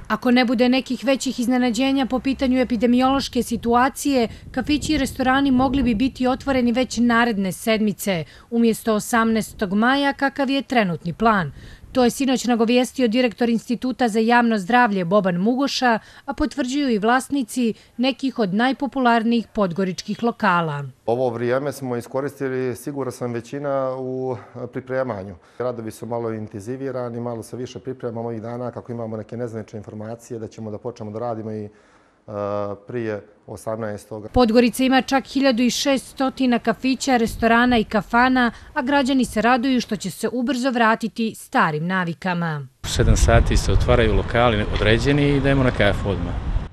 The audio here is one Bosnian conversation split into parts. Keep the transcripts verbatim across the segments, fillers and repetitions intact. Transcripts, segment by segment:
Ako ne bude nekih većih iznenađenja po pitanju epidemiološke situacije, kafići i restorani mogli bi biti otvoreni već naredne sedmice, umjesto osamnaestog maja, kakav je trenutni plan. To je sinoć nagovijestio direktor Instituta za javno zdravlje Boban Mugoša, a potvrđuju i vlasnici nekih od najpopularnijih podgoričkih lokala. Ovo vrijeme smo iskoristili, siguran sam, većina u pripremanju. Radovi su malo intenzivirani, malo se više pripremamo ovih dana kako imamo neke nezvanične informacije da ćemo da počnemo da radimo i prije osamnaestog Podgorica ima čak hiljadu šessto kafića, restorana i kafana, a građani se raduju što će se ubrzo vratiti starim navikama. U sedam sati se otvaraju lokali određeni i idemo na kafu odmah.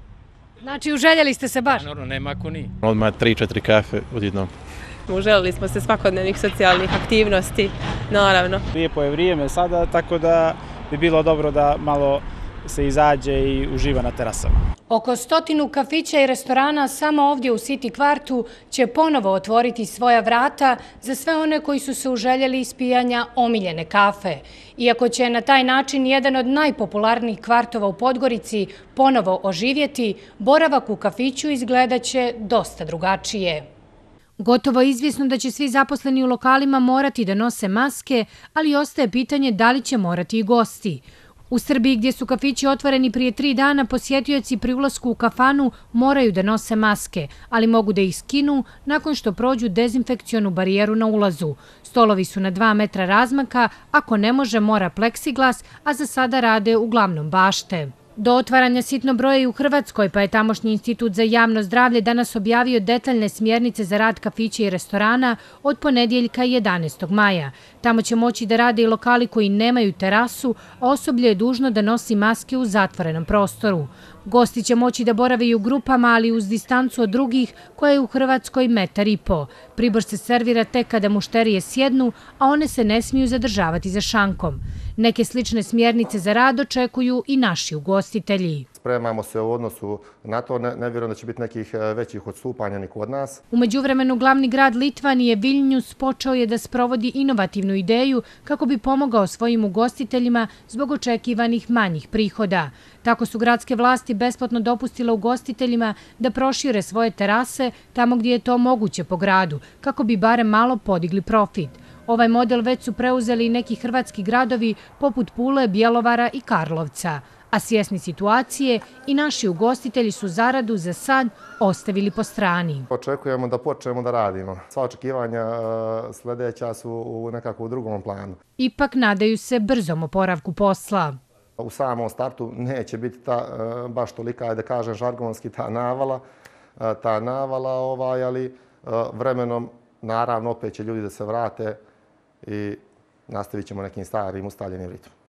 Znači, uželjeli ste se baš? Naravno, nema ako ni. Odmah tri četiri kafe odjednom. Uželjeli smo se svakodnevnih socijalnih aktivnosti, naravno. Lijepo je vrijeme sada, tako da bi bilo dobro da malo se izađe i uživa na terasama. Oko stotinu kafića i restorana samo ovdje u City kvartu će ponovo otvoriti svoja vrata za sve one koji su se uželjeli ispijanja omiljene kafe. Iako će na taj način jedan od najpopularnijih kvartova u Podgorici ponovo oživjeti, boravak u kafiću izgledaće dosta drugačije. Gotovo je izvjesno da će svi zaposleni u lokalima morati da nose maske, ali ostaje pitanje da li će morati i gosti. U Srbiji, gdje su kafići otvoreni prije tri dana, posjetioci pri ulasku u kafanu moraju da nose maske, ali mogu da ih skinu nakon što prođu dezinfekcionu barijeru na ulazu. Stolovi su na dva metra razmaka, ako ne može mora pleksiglas, a za sada rade uglavnom bašte. Do otvaranja sitno broja i u Hrvatskoj, pa je tamošnji Institut za javno zdravlje danas objavio detaljne smjernice za rad kafića i restorana od ponedjeljka jedanaestog maja. Tamo će moći da rade i lokali koji nemaju terasu, a osoblje je dužno da nosi maske u zatvorenom prostoru. Gosti će moći da borave i u grupama, ali uz distancu od drugih, koja je u Hrvatskoj metar i po. Pribor se servira tek kada mušterije sjednu, a one se ne smiju zadržavati za šankom. Neke slične smjernice za rad očekuju i naši ugostitelji. Spremamo se u odnosu na to, ne, ne vjerujem da će biti nekih većih odstupanja ni kod nas. U međuvremenu glavni grad Litvanije, Viljnjus, počeo je da sprovodi inovativnu ideju kako bi pomogao svojim ugostiteljima zbog očekivanih manjih prihoda. Tako su gradske vlasti besplatno dopustile ugostiteljima da prošire svoje terase tamo gdje je to moguće po gradu, kako bi barem malo podigli profit. Ovaj model već su preuzeli i neki hrvatski gradovi poput Pule, Bjelovara i Karlovca. A svjesni situacije i naši ugostitelji su zaradu za sad ostavili po strani. Očekujemo da počnemo da radimo. Sva očekivanja sljedeća su u nekako u drugom planu. Ipak nadaju se brzom oporavku posla. U samom startu neće biti ta, baš tolika, da kažem žargonski, ta navala, ta navala ovaj, ali vremenom naravno opet će ljudi da se vrate i nastavit ćemo nekim starim ustaljenim ritmom.